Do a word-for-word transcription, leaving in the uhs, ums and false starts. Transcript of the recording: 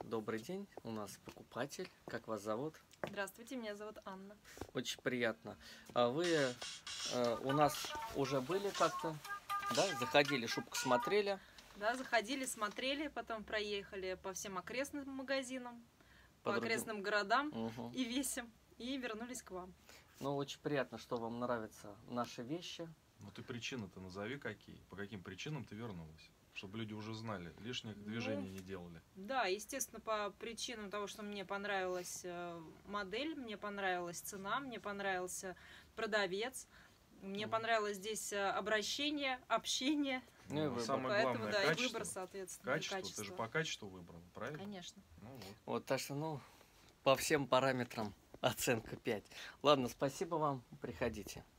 Добрый день, у нас покупатель. Как вас зовут? Здравствуйте, меня зовут Анна. Очень приятно. А вы э, у нас уже были как-то, да? Заходили, шубку смотрели? Да, заходили, смотрели, потом проехали по всем окрестным магазинам, по, по окрестным городам угу. и весям, и вернулись к вам. Ну, очень приятно, что вам нравятся наши вещи. Ну, ты причины-то назови какие, по каким причинам ты вернулась, чтобы люди уже знали, лишних движений ну, не делали. Да, естественно, по причинам того, что мне понравилась модель, мне понравилась цена, мне понравился продавец, мне mm. понравилось здесь обращение, общение. Ну, и выбор. Самое Поэтому, главное, да, качество. И выбор, соответственно. Качество. качество. Ты же по качеству выбрал, правильно? Конечно. Ну, вот. вот, так что, ну, по всем параметрам оценка пять. Ладно, спасибо вам, приходите.